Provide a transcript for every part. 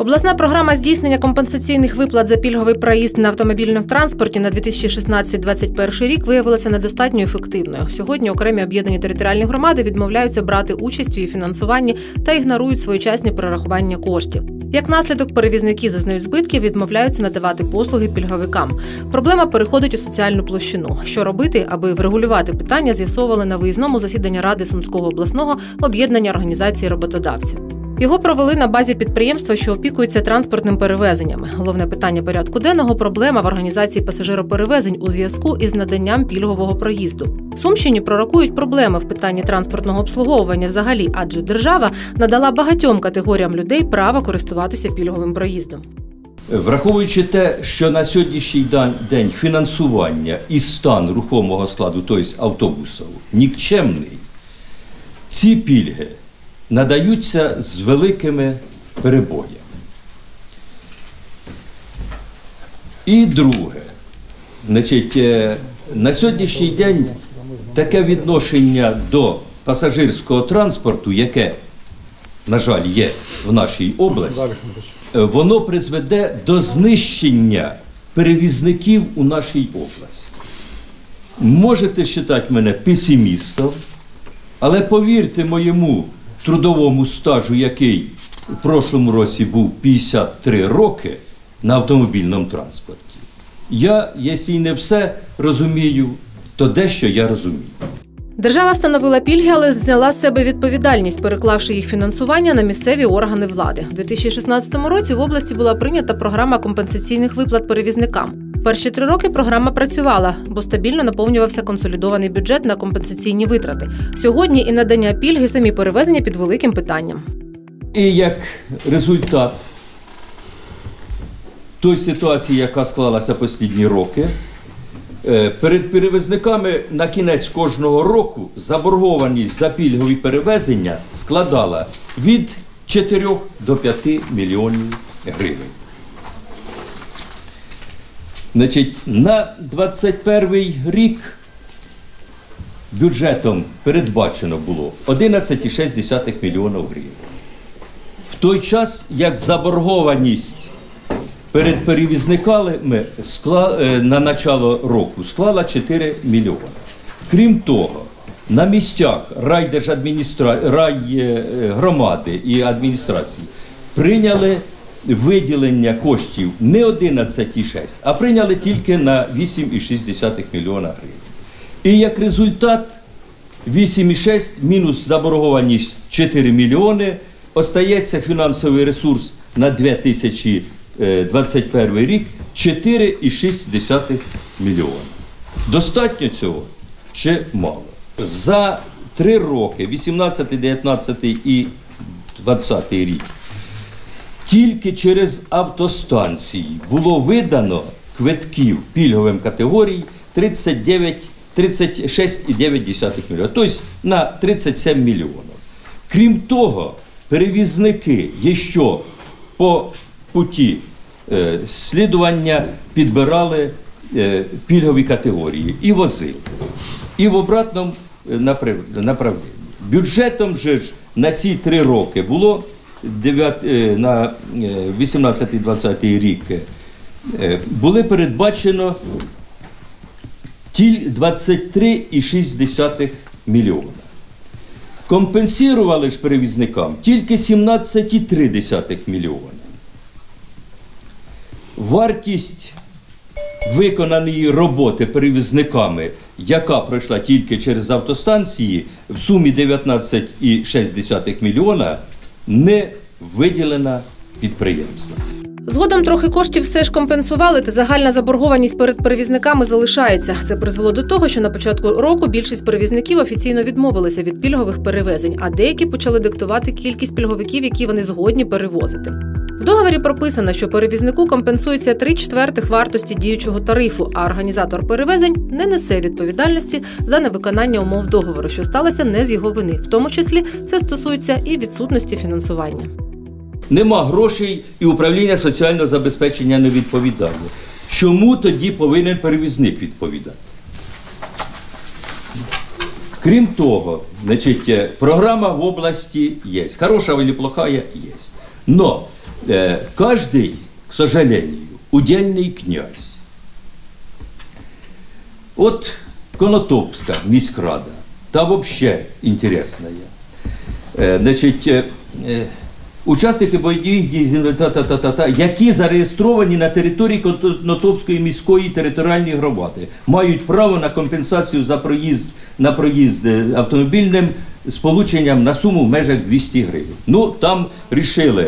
Обласна програма здійснення компенсаційних виплат за пільговий проїзд на автомобільному транспорті на 2016-2021 рік виявилася недостатньо ефективною. Сьогодні окремі об'єднані територіальні громади відмовляються брати участь у її фінансуванні та ігнорують своєчасні перерахування коштів. Як наслідок, перевізники зазнають збитків, відмовляються надавати послуги пільговикам. Проблема переходить у соціальну площину. Що робити, аби врегулювати питання, з'ясовували на виїзному засіданні Ради Сумського обласного об'єднання організацій роботодавців. Його провели на базі підприємства, що опікується транспортним перевезеннями. Головне питання порядку денного – проблема в організації пасажироперевезень у зв'язку із наданням пільгового проїзду. Сумщині пророкують проблеми в питанні транспортного обслуговування взагалі, адже держава надала багатьом категоріям людей право користуватися пільговим проїздом. Враховуючи те, що на сьогоднішній день фінансування і стан рухомого складу, тобто автобусів, нікчемний, ці пільги надаються з великими перебоями. І друге, на сьогоднішній день таке відношення до пасажирського транспорту, яке, на жаль, є в нашій області, воно призведе до знищення перевізників у нашій області. Можете вважати мене песимістом, але повірте моєму трудовому стажу, який в прошлому році був 53 роки на автомобільному транспорті. Я, якщо і не все розумію, то дещо я розумію. Держава встановила пільги, але зняла з себе відповідальність, переклавши їх фінансування на місцеві органи влади. У 2016 році в області була прийнята програма компенсаційних виплат перевізникам. Перші 3 роки програма працювала, бо стабільно наповнювався консолідований бюджет на компенсаційні витрати. Сьогодні і надання пільги, самі перевезення під великим питанням. І як результат той ситуації, яка склалася останні роки, перед перевізниками на кінець кожного року заборгованість за пільгові перевезення складала від 4 до 5 мільйонів гривень. На 2021 рік бюджетом передбачено було 11,6 мільйона гривень. В той час, як заборгованість перед перевізниками на начало року склала 4 мільйони. Крім того, на місцях райгромади і адміністрації прийняли виділення коштів не 11,6, а прийняли тільки на 8,6 мільйона гривень. І як результат 8,6 мінус заборгованість 4 мільйони, остається фінансовий ресурс на 2021 рік 4,6 мільйона. Достатньо цього чи мало? За 3 роки, 18, 19 і 20 рік, тільки через автостанції було видано квитків пільговим категорій 36,9 мільйона, тобто на 37 мільйонів. Крім того, перевізники ще по путі слідування підбирали пільгові категорії і возили. І в обратному направленні. Бюджетом же ж на ці 3 роки було на 18-20 рік були передбачено 23,6 мільйона. Компенсували ж перевізникам тільки 17,3 мільйона. Вартість виконаної роботи перевізниками, яка пройшла тільки через автостанції, в сумі 19,6 мільйона, не виділена підприємствам. Згодом трохи коштів все ж компенсували, та загальна заборгованість перед перевізниками залишається. Це призвело до того, що на початку року більшість перевізників офіційно відмовилися від пільгових перевезень, а деякі почали диктувати кількість пільговиків, які вони згодні перевозити. В договорі прописано, що перевізнику компенсується 3/4 вартості діючого тарифу, а організатор перевезень не несе відповідальності за невиконання умов договору, що сталося не з його вини. В тому числі це стосується і відсутності фінансування. Нема грошей і управління соціального забезпечення не відповідає. Чому тоді повинен перевізник відповідати? Крім того, програма в області є. Хороша чи плохая – є. Но Каждый, к сожалению, удельный князь. От Конотопська міськрада, та вообще интересная. Значить, учасники бойових дій, які зареєстровані на території Конотопської міської територіальної громади, мають право на компенсацію за проїзд автомобільним сполученням на суму в межах 200 гривень. Ну, там рішили,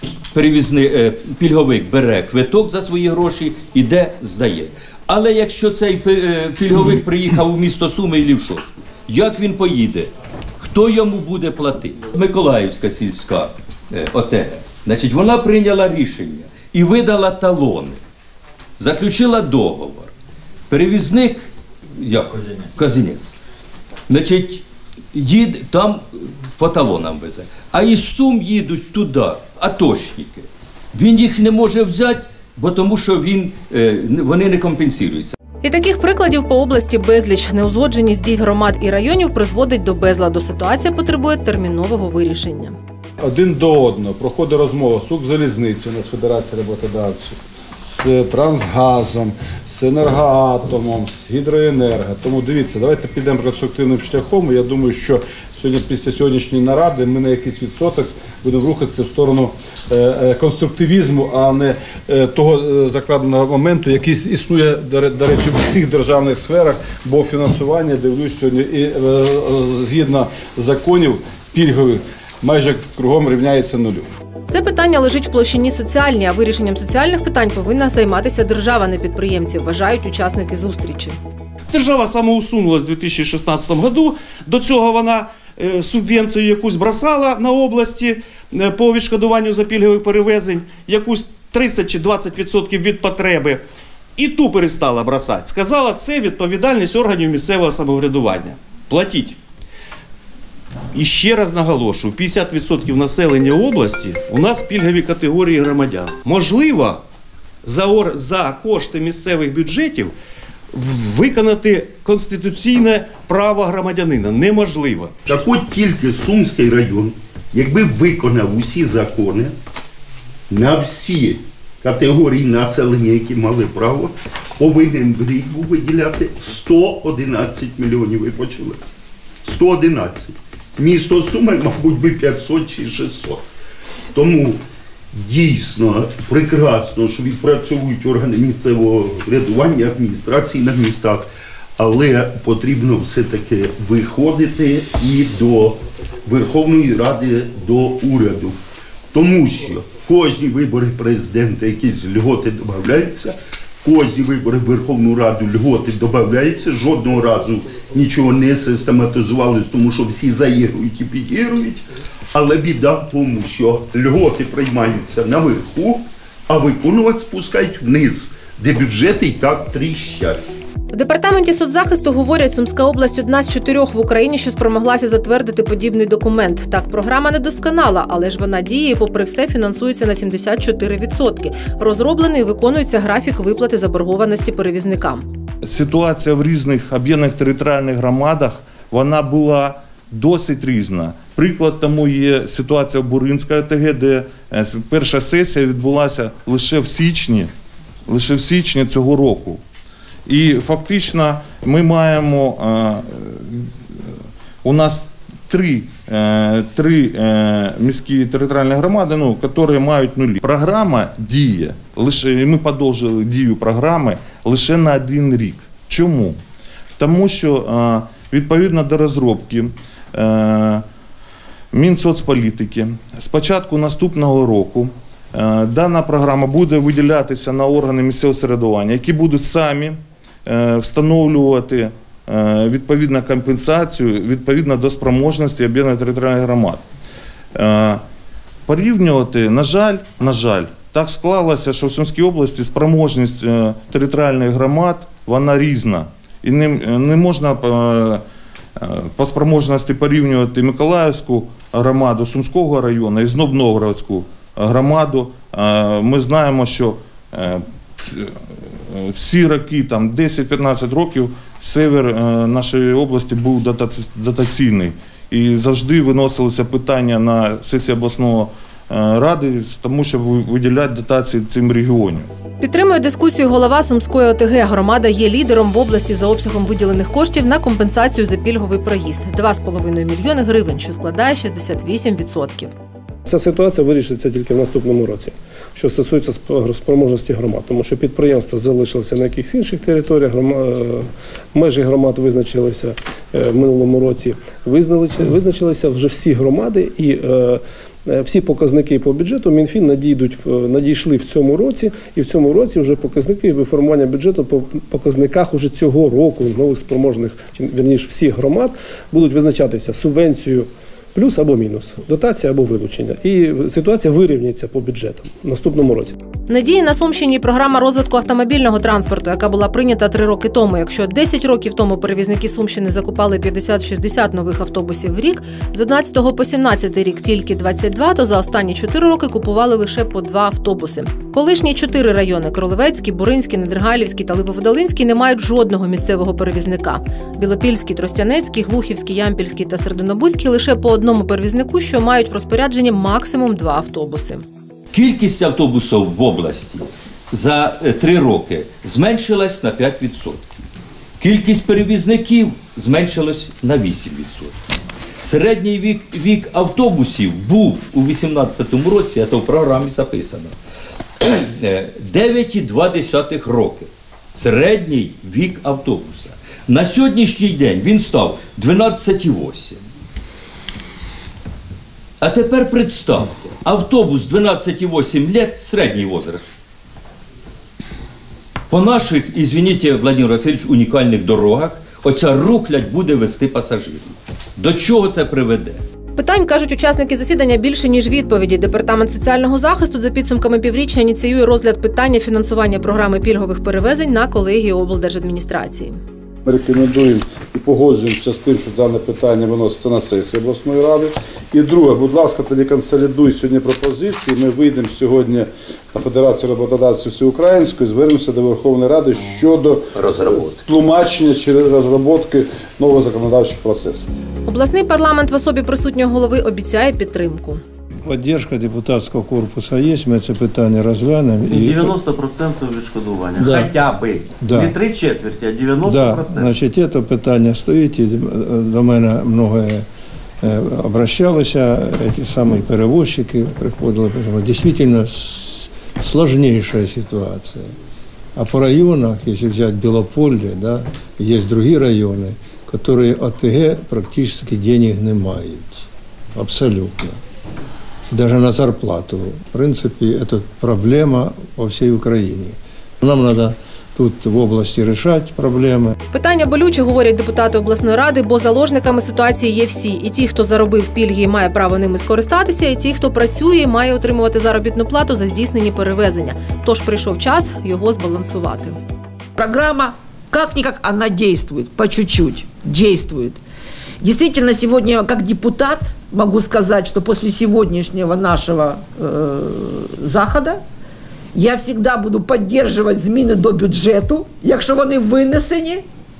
пільговик бере квиток за свої гроші, іде, здає. Але якщо цей пільговик приїхав у місто Суми і в Шостку, як він поїде? Хто йому буде платити? Миколаївська сільська ОТГ, значить, вона прийняла рішення і видала талони, заключила договор. Перевізник, Козинець, значить, там по талонам везе. А із Сум їдуть туди атошники. Він їх не може взяти, бо тому що вони не компенсуються. І таких прикладів по області безліч. Неузгодженість дій громад і районів призводить до безладу. Ситуація потребує термінового вирішення. Один до одного проходить розмова з Укрзалізницею, у нас Федерація роботодавців, з Трансгазом, з Енергоатомом, з Гідроенерго. Тому дивіться, давайте підемо конструктивним шляхом. Я думаю, що сьогодні, після сьогоднішньої наради ми на якийсь відсоток будемо рухатися в сторону конструктивізму, а не того закладеного моменту, який існує, до речі, в всіх державних сферах, бо фінансування, дивлюсь, сьогодні і згідно законів пільгових майже кругом рівняється нулю. Це питання лежить в площині соціальній, а вирішенням соціальних питань повинна займатися держава, не підприємці, вважають учасники зустрічі. Держава самоусунулась у 2016 році. До цього вона субвенцію якусь бросала на області по відшкодуванню за пільгових перевезень, якусь 30 чи 20% від потреби. І ту перестала бросати. Сказала, це відповідальність органів місцевого самоврядування. Платіть. І ще раз наголошую, 50% населення області у нас пільгові категорії громадян. Можливо, за кошти місцевих бюджетів виконати конституційне право громадянина. Неможливо. Так от тільки Сумський район, якби виконав усі закони на всі категорії населення, які мали право, повинен в рік був виділяти 111 мільйонів. Ви почули? 111. Місто Суми, мабуть, би 500 чи 600. Тому дійсно прекрасно, що відпрацьовують органи місцевого врядування, адміністрації на містах, але потрібно все-таки виходити і до Верховної Ради, до уряду. Тому що кожні вибори президента якісь льготи додаються, кожні вибори в Верховну Раду льготи додаються, жодного разу нічого не систематизувалось, тому що всі заігрують і підігрують. Але біда в тому, що льготи приймаються наверху, а виконувати спускають вниз, де бюджети і так тріщать. В департаменті соцзахисту говорять, Сумська область одна з 4 в Україні, що спромоглася затвердити подібний документ. Так, програма недосконала, але ж вона діє і попри все фінансується на 74%. Розроблений і виконується графік виплати заборгованості перевізникам. Ситуація в різних об'єднаних територіальних громадах, вона була досить різна. Приклад тому є ситуація в Буринській ОТГ, де перша сесія відбулася лише в січні цього року. І фактично ми маємо, у нас три міські територіальні громади, які мають нулі. Програма діє, ми подовжили дію програми лише на 1 рік. Чому? Тому що відповідно до розробки Мінсоцполітики з початку наступного року дана програма буде виділятися на органи місцевого самоврядування, які будуть самі встановлювати відповідну компенсацію відповідно до спроможності об'єднаних територіальних громад. Порівнювати, на жаль, так склалося, що в Сумській області спроможність територіальних громад, вона різна. І не можна по спроможності порівнювати Миколаївську громаду Сумського району і Знов-Новгородську громаду. Ми знаємо, що всі роки, 10-15 років, север нашої області був дотаційний. І завжди виносилося питання на сесії обласного раді тому, щоб виділяти дотації цим регіонам. Підтримує дискусію голова Сумської ОТГ. Громада є лідером в області за обсягом виділених коштів на компенсацію за пільговий проїзд – 2,5 мільйони гривень, що складає 68%. Ця ситуація вирішиться тільки в наступному році, що стосується спроможності громад, тому що підприємства залишилися на якихось інших територіях, межі громад визначилися в минулому році, визначилися вже всі громади і всі показники по бюджету Мінфін надійшли в цьому році, і в цьому році вже показники формування бюджету по показниках уже цього року нових спроможних, вірніше всіх громад будуть визначатися субвенцією плюс або мінус, дотація або вилучення. І ситуація вирівняється по бюджетам в наступному році. Надії на Сумщині програма розвитку автомобільного транспорту, яка була прийнята 3 роки тому. Якщо 10 років тому перевізники Сумщини закупали 50-60 нових автобусів в рік, з 11 по 17 рік тільки 22, то за останні 4 роки купували лише по 2 автобуси. Колишні 4 райони – Кролевецький, Буринський, Недергайлівський та Липоводолинський – не мають жодного місцевого перевізника. Білопільський, Тростянецький, Глухівський, Ямпільський та Серединобузький – лише по одному перевізнику, що мають в розпорядженні максимум 2 автобуси. Кількість автобусів в області за 3 роки зменшилась на 5%. Кількість перевізників зменшилась на 8%. Середній вік автобусів був у 2018 році, це в програмі записано, 9,2 роки. Середній вік автобуса. На сьогоднішній день він став 12,8. А тепер представте, автобус 12,8 лет, середній возраст. По наших, извините, Владимир Васильович, унікальних дорогах, оця рухлядь буде вести пасажирів. До чого це приведе? Питань, кажуть учасники засідання, більше, ніж відповіді. Департамент соціального захисту за підсумками півріччя ініціює розгляд питання фінансування програми пільгових перевезень на колегії облдержадміністрації. Ми рекомендуємо і погоджуємося з тим, що дане питання виноситься на сесію обласної ради. І друге, будь ласка, тоді консолідуй сьогодні пропозиції. Ми вийдемо сьогодні на Федерацію роботодавців всеукраїнської, звернемося до Верховної Ради щодо тлумачення через розробки нових законодавчих процесів. Обласний парламент в особі присутнього голови обіцяє підтримку. Поддержка депутатського корпусу є, ми це питання розглянемо. 90% відшкодування, да. хоча б. Да. Не 3/4, а 90%. Да. Значить, це питання стоїть, і до мене много обращалися, ті самі перевозчики приходили. Дійсно, сложнейшая ситуація. А по районах, якщо взяти Білополье, да, є інші райони, які ОТГ практично денег не мають. Абсолютно. Даже на зарплату. В принципе, это проблема по всей Украине. Нам надо тут в області решать проблеми. Питання болюче, говорять депутати обласної ради, бо заложниками ситуації є всі. І ті, хто заробив пільги і має право ними скористатися, і ті, хто працює і має отримувати заробітну плату за здійснені перевезення. Тож прийшов час його збалансувати. Программа, как-никак, она действует, по чуть-чуть, действует. Действительно, сегодня, как депутат, могу сказать, что после сегодняшнего нашего захода я всегда буду поддерживать зміни до бюджету, якщо вони винесені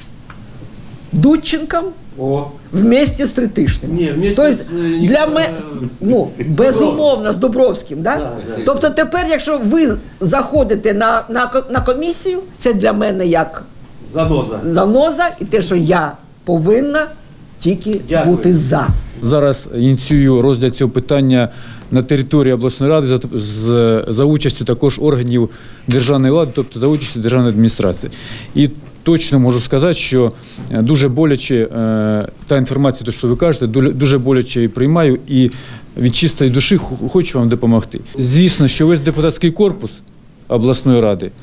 Дудченком вместе з Тритишним. Ні, тобто, для мене, ну, безумовно, з Дубровським. Да? Да. Тобто тепер, якщо ви заходите на комісію, це для мене як заноза і те, що я повинна тільки бути за. Зараз ініціюю розгляд цього питання на території обласної ради за участю також органів державної влади, тобто за участю державної адміністрації. І точно можу сказати, що дуже боляче та інформація, що ви кажете, дуже боляче її приймаю і від чистої душі хочу вам допомогти. Звісно, що весь депутатський корпус обласної ради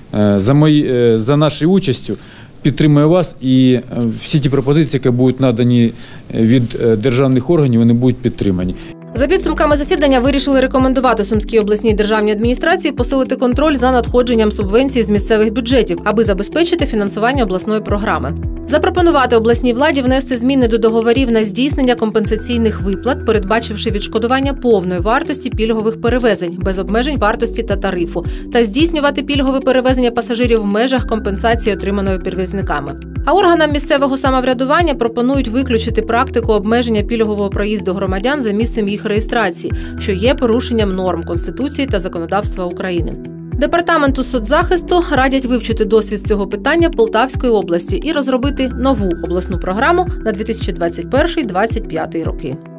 за нашою участю підтримує вас, і всі ті пропозиції, які будуть надані від державних органів, вони будуть підтримані. За підсумками засідання вирішили рекомендувати Сумській обласній державній адміністрації посилити контроль за надходженням субвенцій з місцевих бюджетів, аби забезпечити фінансування обласної програми. Запропонувати обласній владі внести зміни до договорів на здійснення компенсаційних виплат, передбачивши відшкодування повної вартості пільгових перевезень, без обмежень вартості та тарифу, та здійснювати пільгове перевезення пасажирів в межах компенсації, отриманої перевізниками. А органам місцевого самоврядування пропонують виключити практику обмеження пільгового проїзду громадян за місцем їх їх реєстрації, що є порушенням норм Конституції та законодавства України. Департаменту соцзахисту радять вивчити досвід з цього питання Полтавської області і розробити нову обласну програму на 2021-2025 роки.